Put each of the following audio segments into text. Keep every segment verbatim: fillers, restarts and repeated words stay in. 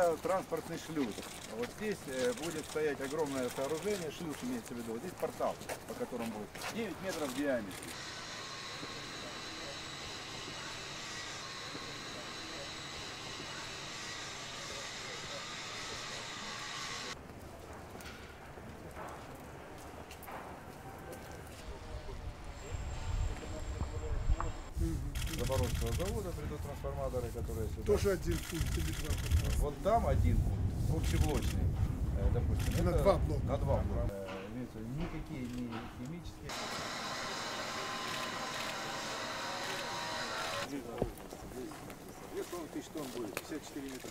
это транспортный шлюз. Вот здесь будет стоять огромное сооружение, шлюз имеется в виду. Вот здесь портал, по которому будет девять метров в диаметре. Запорожского завода придут трансформаторы, которые сюда. Тоже один пункт телеграфа. Вот там один пункт, общеблочный, допустим. На это два блока. На два блока. Никакие не химические. две тысячи тонн будет, пятьдесят четыре метра.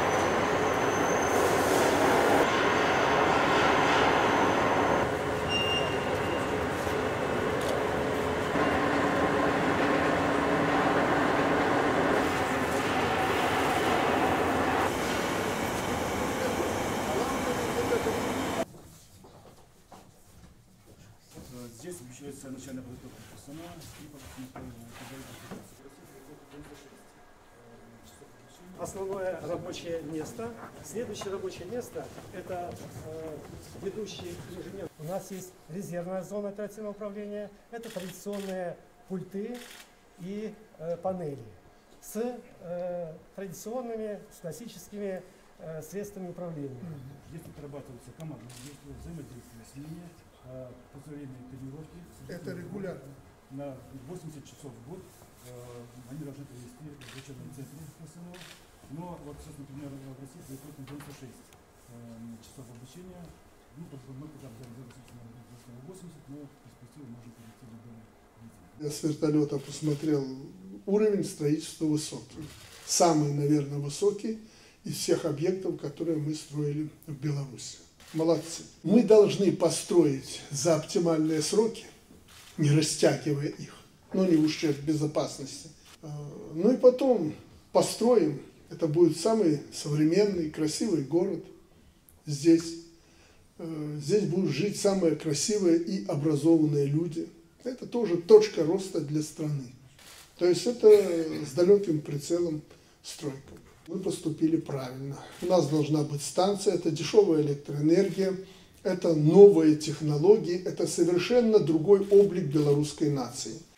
Здесь обещается начальная подготовка персонала и Основное рабочее место. Следующее рабочее место – это э, ведущий инженер. У нас есть резервная зона оперативного управления. Это традиционные пульты и э, панели с э, традиционными, с классическими э, средствами управления. Здесь отрабатывается команда, взаимодействие с ними, постоянные тренировки. Это регулярно. На восемьдесят часов в год э, они должны провести в учебном центре КСНО. Но вот сейчас, например, в России происходит девяносто шесть э, часов обучения. Ну, мы когда взяли восемьдесят, но перспективы можно перейти до видео. Я с вертолета посмотрел, уровень строительства высокий. Самый, наверное, высокий из всех объектов, которые мы строили в Беларуси. Молодцы. Мы должны построить за оптимальные сроки, не растягивая их, но не в ущерб безопасности. Ну и потом построим. Это будет самый современный, красивый город здесь. Здесь будут жить самые красивые и образованные люди. Это тоже точка роста для страны. То есть это с далеким прицелом стройка. Мы поступили правильно. У нас должна быть станция, это дешевая электроэнергия, это новые технологии, это совершенно другой облик белорусской нации.